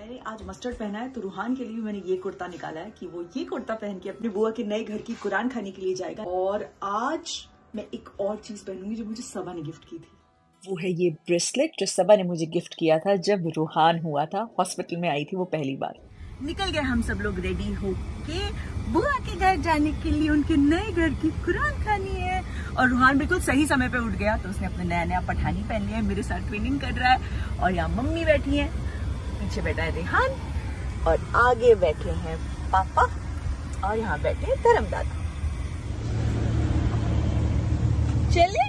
मैंने आज मस्टर्ड पहना है तो रूहान के लिए भी मैंने ये कुर्ता निकाला है कि वो ये कुर्ता पहन के अपने बुआ के नए घर की कुरान खाने के लिए जाएगा। और आज मैं एक और चीज पहनूंगी जो मुझे सबा ने गिफ्ट की थी। वो है ये ब्रेसलेट जो सबा ने मुझे गिफ्ट किया था जब रूहान हुआ था, हॉस्पिटल में आई थी वो पहली बार। निकल गए हम सब लोग रेडी हो के बुआ के घर जाने के लिए, उनके नए घर की कुरान खानी है। और रूहान बिल्कुल सही समय पे उठ गया तो उसने अपने नया पठानी पहन लिया है, मेरे साथ ट्रेनिंग कर रहा है। और यहाँ मम्मी बैठी है, पीछे बैठा है रेहान और आगे बैठे हैं पापा और यहाँ बैठे हैं धर्मदादा। चले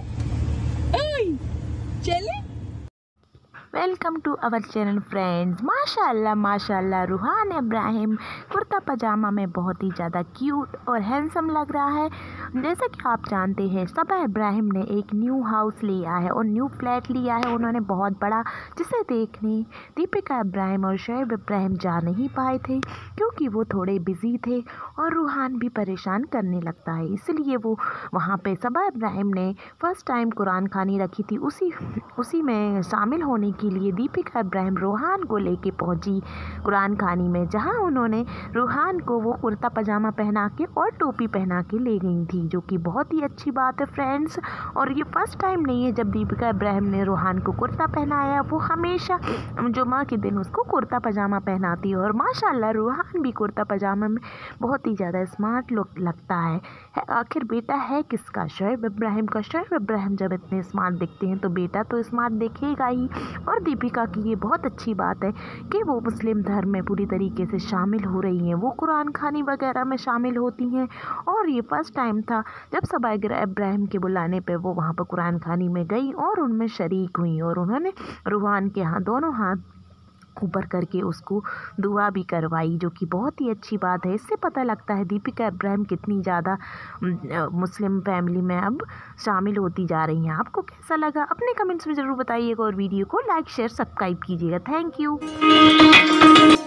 चले। Welcome to our channel friends. माशाल्लाह माशाल्लाह रूहान इब्राहिम कुर्ता पजामा में बहुत ही ज़्यादा क्यूट और हैंडसम लग रहा है। जैसा कि आप जानते हैं सबा इब्राहिम ने एक न्यू हाउस लिया है और न्यू फ्लैट लिया है उन्होंने बहुत बड़ा, जिसे देखने दीपिका इब्राहिम और शोएब इब्राहिम जा नहीं पाए थे क्योंकि वो थोड़े बिजी थे और रूहान भी परेशान करने लगता है, इसलिए वो वहाँ पे सबा इब्राहिम ने फर्स्ट टाइम कुरान खानी रखी थी, उसी में शामिल होने के लिए दीपिका इब्राहिम रूहान को लेके पहुंची कुरान खानी में, जहां उन्होंने रूहान को वो कुर्ता पजामा पहना के और टोपी पहना के ले गई थी, जो कि बहुत ही अच्छी बात है फ्रेंड्स। और ये फर्स्ट टाइम नहीं है जब दीपिका इब्राहिम ने रूहान को कुर्ता पहनाया, वो हमेशा जुमा के दिन उसको कुर्ता पजामा पहनाती है। और माशाल्लाह रूहान भी कुर्ता पजामा में बहुत ही ज़्यादा स्मार्ट लुक लगता है। आखिर बेटा है किसका? शोएब इब्राहिम का। शोएब इब्राहिम जब इतने स्मार्ट दिखते हैं तो बेटा तो स्मार्ट दिखेगा ही। और दीपिका की ये बहुत अच्छी बात है कि वो मुस्लिम धर्म में पूरी तरीके से शामिल हो रही हैं, वो कुरान खानी वगैरह में शामिल होती हैं। और ये फर्स्ट टाइम था जब सबा इब्राहिम के बुलाने पे वो वहाँ पर कुरान खानी में गई और उनमें शरीक हुई और उन्होंने रूहान के दोनों हाथ ऊपर करके उसको दुआ भी करवाई, जो कि बहुत ही अच्छी बात है। इससे पता लगता है दीपिका इब्राहिम कितनी ज़्यादा मुस्लिम फैमिली में अब शामिल होती जा रही हैं। आपको कैसा लगा अपने कमेंट्स में ज़रूर बताइएगा और वीडियो को लाइक शेयर सब्सक्राइब कीजिएगा। Thank you.